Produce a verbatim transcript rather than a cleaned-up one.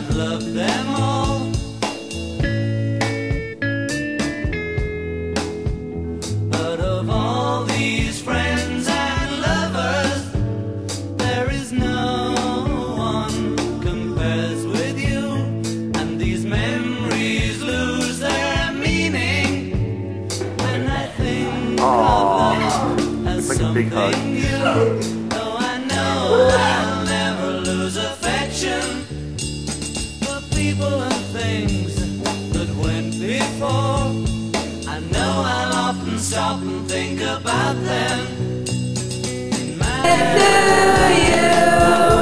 and loved them all. But of all these friends and lovers, there is no one compares with you. And these memories lose their meaning when I think Aww. of them as Like a big hug. something new. Though I know I'll never lose affection for people and things that went before. I know I'll often stop and think about them in my To you.